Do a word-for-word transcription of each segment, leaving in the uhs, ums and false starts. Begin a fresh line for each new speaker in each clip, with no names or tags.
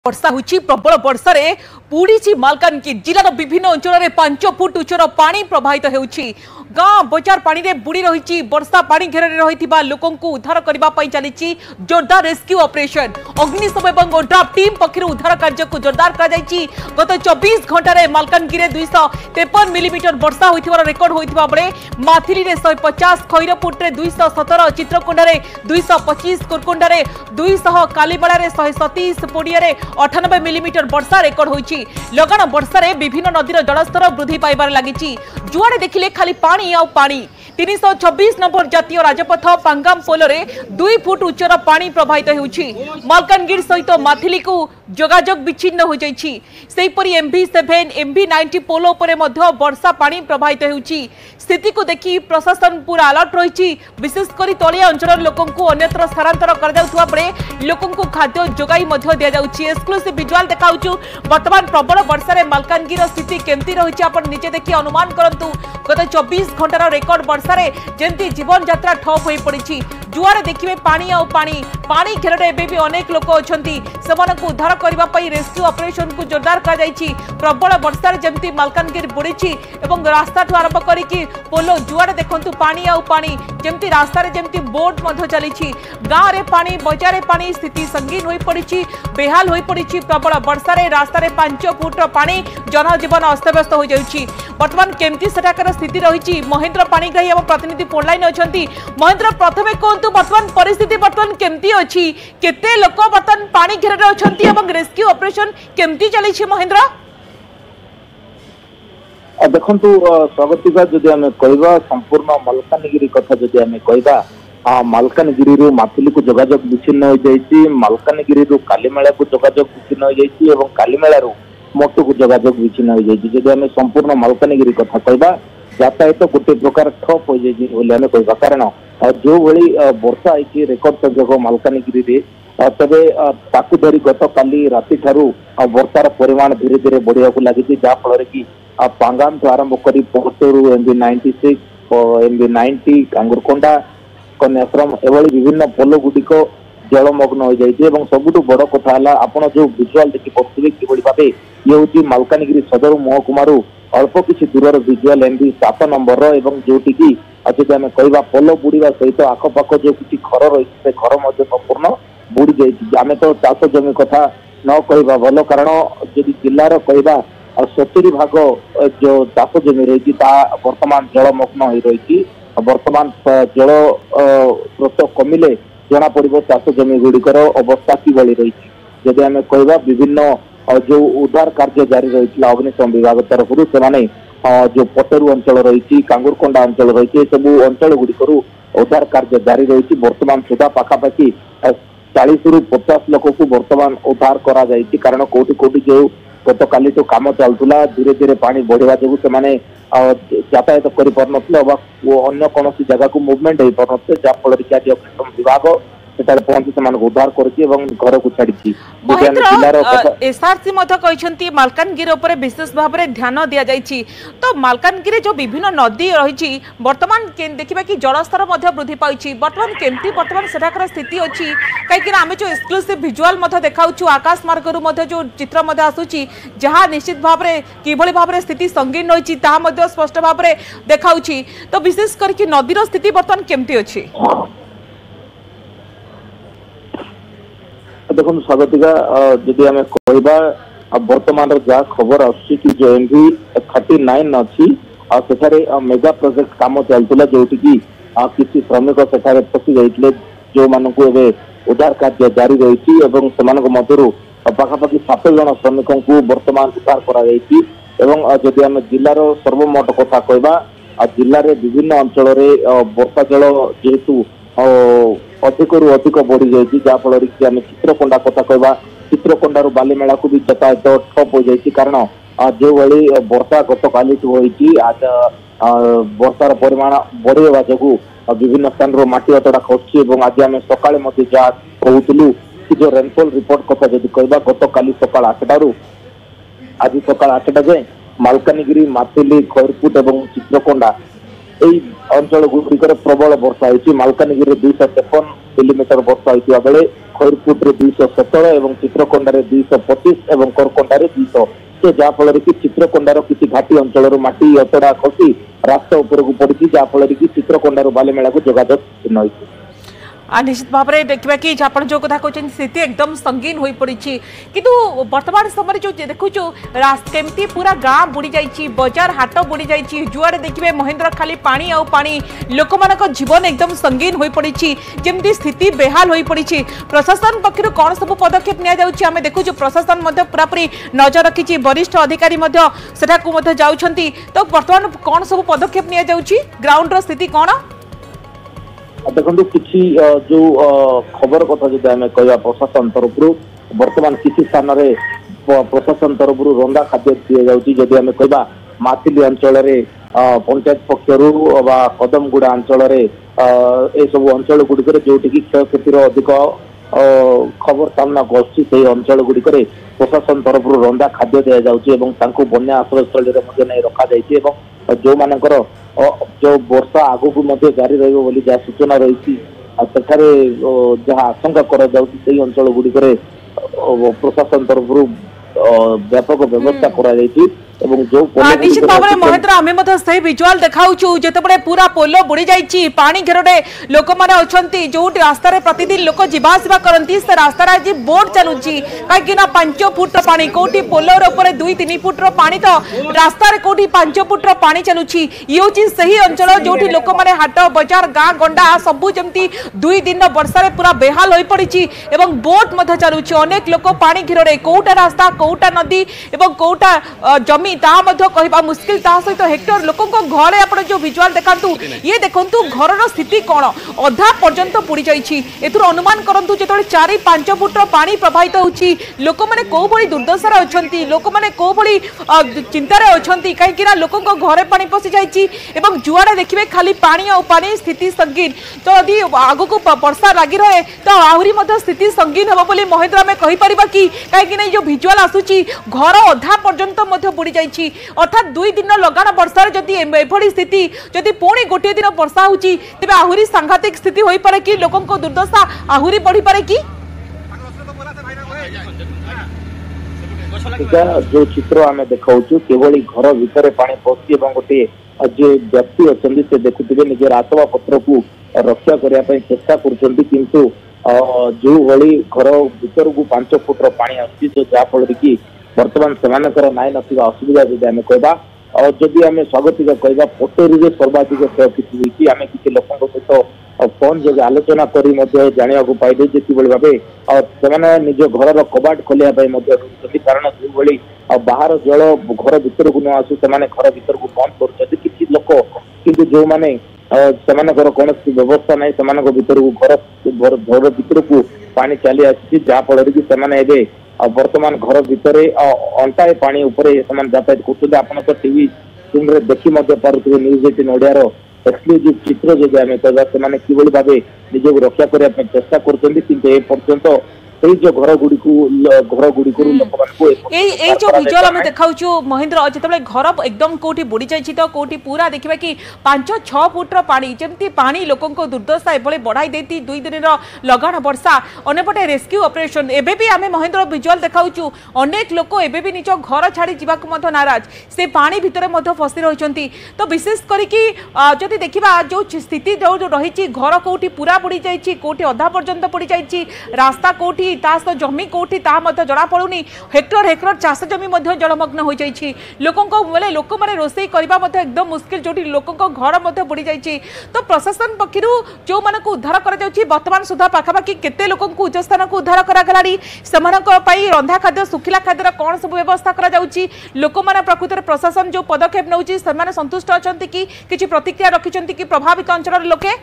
वर्षा होची प्रबल वर्षा रे पुड़ी मालकानगिरी जिलार विभिन्न अंचल में पांच फुट उच्चर पानी प्रवाहित होउची। गाँ बजार पानी रे बुड़ी रही वर्षा पानी घेर रही लोकों को उद्धार करने चली जोरदार रेस्क्यू ऑपरेशन। अग्निशम और ओड्राफ टीम पक्षर उद्धार कार्य को जोरदार कर गत चौबीस घंटे मालकानगिरी दुईश तेपन मिलीमीटर वर्षा होइथिबार रेकर्ड होइथिबा बेले माथिली रे एक सौ पचास खैरपुट रे दुईश सतर चित्रकोंडा रे दुईश पच्चीस कुरकुंडा रे दुईश कालीबेला रे एक सौ सैंतीस पोडिया रे अठानबे मिलीमीटर वर्षा रेकर्ड होइछि। लगान वर्षा रे विभिन्न नदीर जलस्तर वृद्धि पाइबार लागिछि। जुआड़े देखिले खाली पानी आउ पानी। तीन सौ छब्बीस नंबर जातीय राजपथ पांगाम पोल रे दुई फुट उच्चर पानी प्रवाहित होउछि। मालकानगिरी सहित माथिली को जोगाजोग विच्छिन्न हो जाइछि। सेहीपरि MV seven MV ninety pole उपरे मध्य वर्षा पानी प्रवाहित होउछि। स्थिति को देखि प्रशासन पूरा अलर्ट रहिछि। विशेषकर तलिया अंचल लोकों को अन्यत्र स्थानांतर कर जाउथुवा बेले लोकों को खाद्य जोगाई मध्य दिया जाउछि। एक्सक्लूसिव विजुअल देखाउछु वर्तमान प्रबल वर्षा रे मालकानगिरी स्थिति केमती रहिछि आपण निजे देखि अनुमान करंतु। गत चौबीस घंटार रेकर्ड वर्षा रे जेंती जीवन यात्रा ठप होई पड़िछि। जुआरे देखिबे पानी आ पानी पानी घेरे एबे भी अनेक लोक अछंती सेमानकु उद्धार करबा पई रेस्क्यू ऑपरेशन को जोरदार कर जाइछि। प्रबल वर्षा रे जेंती मालकानगिरी बुड़ीछि एवं रास्ता ठु आरंभ करिकि पोलो जुआरे देखंतु पानी आ पानी जेंती रास्ता रे जेंती बोट मध्य चलीछि। गाँ रे पानी बजार रे पानी स्थिति संगीन होई पड़िछि बेहाल होई पड़िछि। प्रबल वर्षा रे रास्ता रे पांच फुट पानी जनजीवन अस्तव्यस्त हो जाउछि। वर्तमान केमती सेठाकर स्थिति रहिछि महेंद्र पाणीग्राही एवं प्रतिनिधि फोन लाइन अछंती। महेंद्र प्रथमे कोंतु वर्तमान परिस्थिति वर्तमान केमती अछि केते लोक वर्तमान पानी घेरे अछंती एवं रेस्क्यू ऑपरेशन केमती चली छि महेंद्र?
देखंतु स्वागतिका जदि आमे कहबा संपूर्ण मालकानगिरी कथा जदि आमे कहबा मालकानगिरी रु माथिली को जोगाजोग विच्छिन्न हो जाइछि। मालकानगिरी रु कालीमेला को जोगाजोग विच्छिन्न हो जाइछि एवं कालीमेला रु मोटू को जोगाजोग विच्छिन्न हो जाइछि। जदि आमे संपूर्ण मालकानगिरी कथा कहबा यातायात गोटे प्रकार ठप हो जाइछि बोले आमे कहबा। कारण जो भली वर्षा आइछि रेकर्ड संख्यक मालकानगिरी रे तबे ताकु धरी गत काली राति ठारू वर्षार परिमाण धीरे धीरे बढ़िया को लगी जहाँ फल कि पांगाम ठू आरंभ कर Potteru MV ninety six MV ninety Kangurkonda कन्याश्रम एभली विभिन्न पोल गुड़िक जलमग्न हो जाइए। सबुठ बड़ कथा है आपड़ जो विजुआल देखी पारे कि भाव ये हूँ मालकानगिरी सदर महकुमारू अल्प किसी दूर विजुआल एमवी सात नंबर जोटि की जब आम कह पोल बुड़ा सहित आखपाख जो किसी घर रही से घर संपूर्ण बुड़ी जाइए। आम तो चाष जमी कथा न कह भल कारण जदि जिलार कहवा सतुरी भाग जो चाष जमी रही वर्तमान जलमग्न हो रही। वर्तमान जल स्रोत कमिले जना पड़ो चाष जमी गुड़िकर अवस्था किभली रही। जदि आम कह विभिन्न जो उद्धार कार्य जारी रही अग्निशम विभाग तरफ से जो पटेरू अंचल रही कांगुरकोंडा अंचल रही सब अंचल गुड़िक उद्धार कार्य जारी रही। वर्तमान सुधा पाखापाखि चालीस रु पचास लोक को वर्तमान उद्धार करा जाइछि। कारण कोटि कोटि जो गत काली तो काम चलुला धीरे धीरे पानी बढ़िया जो से यातायात कर अन्य कौन जगह को मुवमेंट हो पार जहाँफल कि आज अग्निशम विभाग पहुंची से उद्धार कर को छाड़ी।
एसआरसी मालकानगिरी उपर विशेष भाव में ध्यान दि जाइछि। तो मालकानगिरी जो विभिन्न नदी रही वर्तमान देखा कि जलस्तर वृद्धि पाई वर्तमान केमती वर्तमान सेठाकर स्थिति अच्छी कहीं आम जो एक्सक्लूसिव विजुआल देखा आकाश मार्ग जो चित्र आसूची जहाँ निश्चित भाव में किभली भाव में स्थिति संगीन रही स्पष्ट भाव में देखा। तो विशेष करके नदीर स्थिति वर्तमान केमती अच्छी?
देखो स्वागतिका जदि आम कहबा वर्तमान जहाँ खबर आसुची कि जो एमवी थर्टी नाइन अच्छी सेठारे मेगा प्रोजेक्ट काम चलता जोटि की किसी श्रमिक सेठारे फसी जाइए जो मानक उद्धार कार्य जारी रही मध्य पाखापाखि सात जन श्रमिकों को वर्तमान उद्धार कर। जदि आम जिलार सर्वमोट कथा कहबा जिले में विभिन्न अंचल वर्षा जल जेहेतु अधिक रु अधिक बढ़ी जाइए जहाँफल कि आम चित्रकोंडा कथा कहबा चित्रकोंडारू बालीमेला को भी यातायात ठप हो जाइए। कारण जो भली वर्षा गत काली होती आज वर्षार परिमाण बढ़ेवा जो विभिन्न स्थान माटी अतड़ा खसुची। आज आम सकाଳେ जहाँ कहूलु कि जो रेनफॉल रिपोर्ट कथा जब कहबा गत काली सकाळ आठटारू आज सकाळ आठटा जाए मालकानगिरी माथिली खैरपुट और चित्रकोंडा यही अंचल गुड़िकर प्रबल वर्षा होती। मालकानगिरी दुईश तेपन मिलीमीटर वर्षा होता बेले खैरपुट दुईश सतर और चित्रकोंडार दुईश पचिश और करकोंडार दुईश तो जहाँफल कि चित्रकोंडार किसी घाटी अंचल माटी अतड़ा खसी रास्ता उपरकू पड़ी जहाँफल कि चित्रकोंडार बालीमेला को जोगाजोग छिन्न होती।
निश्चित भाव में देखा कि आप जो कथा कहते स्थिति एकदम संगीन हो पड़ी किंतु वर्तमान समय जो देखु केमती पूरा गाँ बुड़ी जाइए बजार हाट बुड़ी जाइए जुआड़े देखिए महेंद्र खाली पानी आउ पानी लोक मान जीवन एकदम संगीन हो पड़ी जमी स्थिति बेहाल हो पड़ी प्रशासन पक्षर कौन सब पदक्षेप निम देखु प्रशासन पूरापूरी नजर रखी वरिष्ठ अधिकारी जाऊँगी तो बर्तमान कौन सब पदक्षेप निग्राउंड स्थिति कौन
देखो किसी जो खबर कथा जो आम कह प्रशासन तरफ बर्तमान किसी स्थान में प्रशासन तरफ रंधा खाद्य दि जाऊँगी आम कह माथिली अंचल पंचायत पक्षर कदमगुड़ा अंचल सब अंचल गुड़िक जोटि क्षयक्षतिर अधिक खबर सामना को अंचल गुड़िक प्रशासन तरफ रंधा खाद्य दि जाऊँगी बन्या आश्रयस्थल रखा जो मानकर जो वर्षा आगु को जारी रहा सूचना रही जहाँ आशंका कर अंचल गुड़िक प्रशासन तरफ व्यापक व्यवस्था करा
निश्चित भाव में महेंद्र आम से विजुआल देखा जिते पूरा पोल बुड़ी जाइए पानी घेर लोक मैंने अच्छा जो रास्तार प्रतिदिन लोक जावासवा करती से रास्तार आज बोट चलुची कहीं पांच फुट पानी कौटी पोलर ऊपर दुई तीन फुट्र पानी तो रास्तार कौटी पांच फुट्र पानी चलुची ये हूँ से अंचल जो लोक मैंने हाट बजार गाँ गंडा सबू जमी दुई दिन वर्षा पूरा बेहाल हो पड़ी बोट चलुची अनेक लोक पानी घेर कौटा रास्ता कौटा नदी और कौटा जमी कहवा मुस्किल सहित हेक्टर लोक घरे आप जो विजुआल देखु ये देखु घर स्थिति कौन अधा पर्यंत बुड़ी जाइए अनुमान करूँ जो चार पांच फुट्र पानी प्रवाहित होती लोक मैंने कौ भाई दुर्दशार अच्छा लोक मैंने कौ भाई चिंतार अच्छा कहीं लोक घरे पानी पशि जाइए जुआड़े देखिए खाली पानी आ पानी स्थिति संगीन तो यदि आग को वर्षा लगी रहे तो आहरी स्थिति संगीन हम बोली महेंद्र आम कहीपर कि कहीं जो विजुआल आसूची घर अधा पर्यंत बुड़ी अर्थात दुई दिन लगाण वर्षा जदि एभली स्थिति जदि पुणी गोटे दिन वर्षा होची तेबे आहुरी सांघातिक स्थिति होई पारे कि लोकन को दुर्दशा आहुरी बढ़ी पारे कि
जो चित्र आम देखा केवल घर भितर पानी पशि गोटे जो व्यक्ति अच्छा से देखुवे निजर आसवा पत्र को रक्षा करने चेष्टा करूँ जो भली घर भीतर को पांच फुट्र पानी आसुची जहाँफल कि बर्तमान से नाई ना असुविधा जब आम कहवा और जदि आम स्वागतिक कहवा पोटरी सर्वाधिक क्षयक्षति होती आम किसी लोकों सहित फोन जो आलोचना करी जाना पाइले जो कि भाव से निज घर कबाट खोलिया कारण जो बाहर जल घर भीतर को न आसू से घर भीतर को बंद कर किसी लोक कि जो मैंने कौन व्यवस्था ना से भीतर को घर घर भीतर को पानी चली आसी जहाँफल कि वर्तमान घर भितर अंटाए पानी उपरे यातायात कर आप टीवी स्क्रीन रे देखी पारे न्यूज एटीन ओडिया एक्सक्लूसिव चित्र जो आम कहवा कि भाव निजक रक्षा करने चेष्टा कर जो घर गुड़ी घर गुड़ी
जो विजुअल आम देखा महेंद्र जिते घर एकदम कौटी बुड़ी जाइए तो कौटी पूरा देखा कि पांच छह फुट्र पानी जमी पानी लोक दुर्दशा एभली बढ़ाई देती दुई दिन लगाण वर्षा अंपटे रेस्क्यू ऑपरेशन एबे भी आम महेंद्र विजुअल देखा अनेक लोक एबे भी निज घर छाड़ी जावाक नाराज से पानी भितर फसी रही तो विशेष करके देखा जो स्थिति जो रही घर कौटी पूरा बुड़ी जाइए कौटी अधा पर्यंत बुड़ी जाइए रास्ता कौटी जमी कौटी जना पड़ूनी हेक्टर हेक्टर चाष जमी जलमग्न हो जाइए लोकों बेले लोक मैंने रोषे करने एकदम मुस्किल जो लोकों घर बुड़ी जाइए तो प्रशासन पक्षर जो मानक उद्धार कर बर्तमान सुधा पाखापाखि केते लोकों को उच्च स्थान को उद्धार करागलानी से रंधा खाद्य सुखिला खाद्यर कौन सब व्यवस्था करा जाउची लोक मैंने प्रकृत में प्रशासन जो पदक्षेप नौची से संतुष्ट अच्छा कि किसी प्रतिक्रिया रखिंट कि प्रभावित अंचल लोके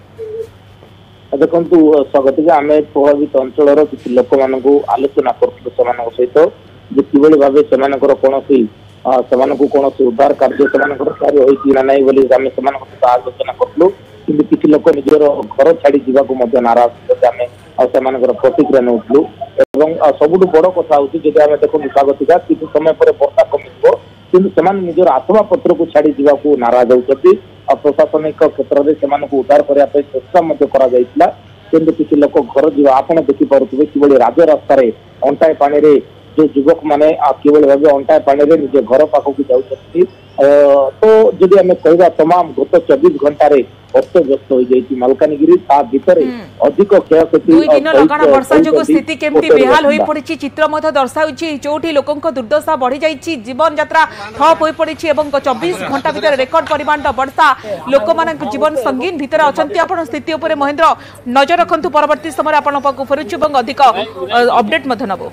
देखु स्वागत आम प्रभावित अंचल किसी लोक मान आलोचना करूँ सहित जो कि भाव से कौन से कौन उद्धार कार्य कार्य होना ना सहित आलोचना करूँ कि किसी लोक निजर घर छाड़ी जावाक नाराज आम प्रतिक्रिया नौलु सबुठ बड़ कथा हूँ जब आम देखो स्वागत किसी समय पर वर्षा कमिव कि निजर आसवा पत्र को छाड़ी जावाक नाराज होती प्रशासनिक क्षेत्र में उद्धार करने चेष्टा आसुचंदी किसी लोक घर जीव आपण देखि पारुथिबे किबळी राजरास्ता रे अंटाय पानी रे जो युवक माने किबळी भाबे अंटाय पानी रे निज घर पाखक जाउछथि तो जदि हमें कहबा तमाम गत चौबीस घंटा रे अस्त व्यस्त हो जाइछि मालकानगिरी ता भीतर अधिक क्षयक्षति
दुई दिन लगाण वर्षा जो स्थिति केमती बेहाल होई पड़िछि चित्र मध्य दर्शाउछि जोठी लोकंक दुर्दशा बढ़ी जाइछि जीवन यात्रा ठप होई पड़िछि एवं चौबीस घंटा भीतर रेकर्ड परिमाण वर्षा लोक मानक जीवन संगीन भीतर अछंती आपण स्थिति उपरे महेंद्र नजर रखंतु परवर्ती समय आपण पाकु फेरुछु एवं अधिक अपडेट मध्य नबो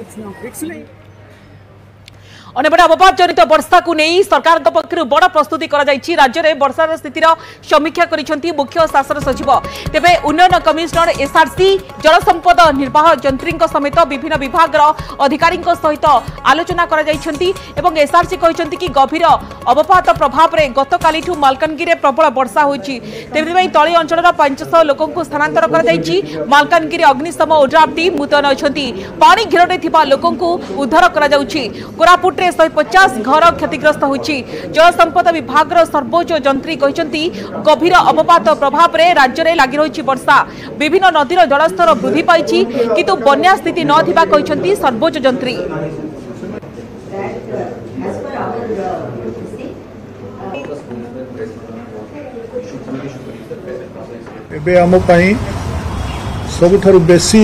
अनेबड़ा अवपात जनित वर्षा को नहीं सरकार पक्षर बड़ प्रस्तुति राज्य में वर्षार स्थितिर समीक्षा करिसेंती मुख्य शासन सचिव तेबे उन्नयन कमिशनर एसआरसी जलसंपद निर्वाह जंत्री समेत विभिन्न विभाग अधिकारी सहित आलोचना कराइछंती एवं एसआरसी कहते कि गभीर अवपात प्रभाव में गतकाली मालकानगिरी प्रबल वर्षा होइछि तेबे तली अंचल पांच सौ लोक स्थानांतर कराइछि मालकानगिरी अग्निशम ओड्राफ टीम मुतयन अछंती पानी घेରରେ थिबा लोकंकु उद्धार करा जाउछि कोरापुट एक सौ पचास घर क्षतिग्रस्त होइछि जलसंपद विभाग सर्वोच्च जंत्री कहते गभीर अवपात प्रभाव में राज्य में लगी रही वर्षा विभिन्न नदीर जलस्तर वृद्धि पाई किंतु बन्या स्थिति न थिबा कहते सर्वोच्च जंत्री
एबे आम पई सबुठारु बेसी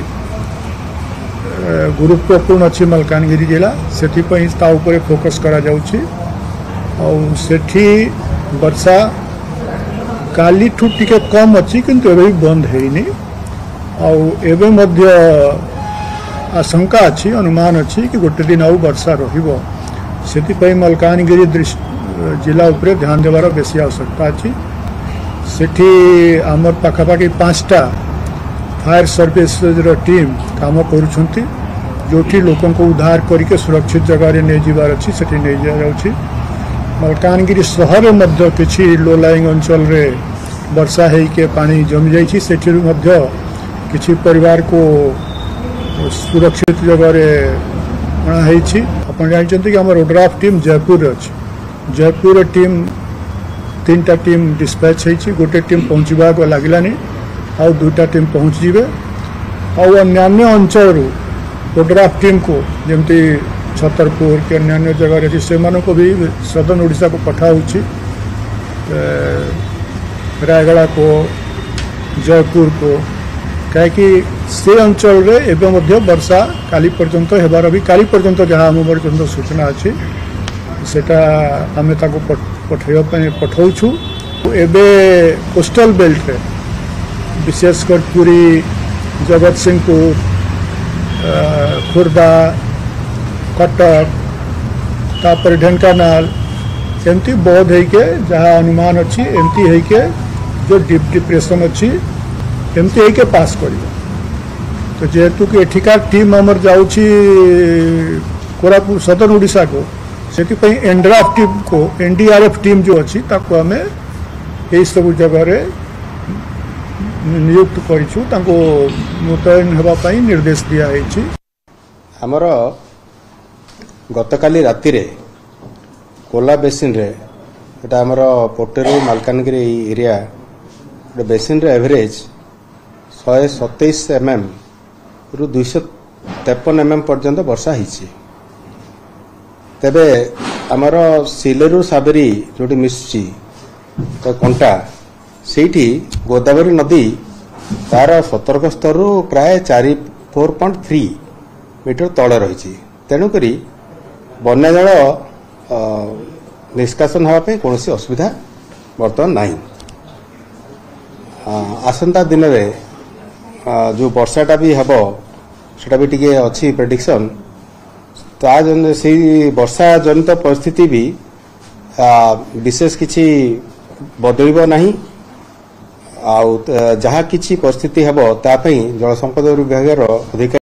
गुरुत्वपूर्ण अच्छी मालकानगिरी जिला से फोकस करा जाउछि और सेठी वर्षा काली ठू टिके कम अच्छी किंतु एबे बंद हेनी और एबे मध्य आशंका अच्छी अनुमान अच्छी कि गोटे दिन आउ वर्षा रहिबो सेति मालकानगिरी जिला उपरे ध्यान देवार बेसी आवश्यकता अच्छी सेठी आमर पाखापाखि पांचटा फायर सर्विस टीम काम करुछंती जोठी लोकों को उद्धार करके सुरक्षित जगह नहीं जीवार अच्छी सेठी नहीं जाउछि मालकानगिरी शहर मध्य किछि लो लाइंग अंचल रे वर्षा है के पानी जमी जाइछि सेठी मध्य किछि परिवार को सुरक्षित जगह रे अणा हैछि अपन जानछंती कि हमर ओड्राफ टीम जयपुर अछि जयपुर टीम तीन टा टीम डिस्पैच हैछि गोटे टीम पहुंचबा को लागिलानी आउ दुईटा टीम पहुँच जीवे और अन्य अंचल ओड्राफ टीम को जमती छतरपुर के अन्य जगह रही से को भी सदन ओडिशा को पठाऊँगी रायगड़ा को जयपुर को कहीं से अंचल रे एवं मध्य वर्षा काली पर्यंत हेबार भी काली पर्यंत जहाँ आम पर्यंत सूचना अच्छी सेटा आम पठाइबा पठाऊँ एबे कोस्टल बेल्ट रे विशेषकर पुरी जगत सिंहपुर खुर्दा कटक तापर ढेंकानाल एमती बौद्ध है जहाँ अनुमान अच्छी एमती है के जो डीप डिप्रेशन अच्छी एमती है के पास कर तो जेहेतु कि एठिका टीम आमर जाउछि कोरापुट सदन ओडिशा को से एनड्राफ टीम को एनडीआरएफ टीम जो अच्छी ताको आमे यही सब जगह रे नियुक्त करिछु ताको मुतयन हेबा पई निर्देश दिया हैछि
हमर गतकाली राति रे कोला बेसिन रे एटा हमर पोटेरो मालकानगिरी एरिया बेसिन रे एवरेज एक सौ सत्ताईस एमएम रु दो सौ तिरपन एमएम पर्यंत वर्षा हिछि तेबे हमर सिलेरु साबरी जोटी मिसछि तो कंटा सेठी गोदावरी नदी तार सतर्क स्तर प्राय चार फोर पॉइंट थ्री मीटर तले रही तेणुक बन्या जल निष्कासन होगापी कौन असुविधा बर्तमान नहीं आसंता दिन में जो वर्षाटा भी हम सेटा भी टिके अच्छी प्रेडिक्शन ता से वर्षा जनित परिस्थिति भी विशेष किसी बदलिब नहीं आउ जहाँ किसी परिस्थिति हेब तापई जल संपद विभाग अधिकारी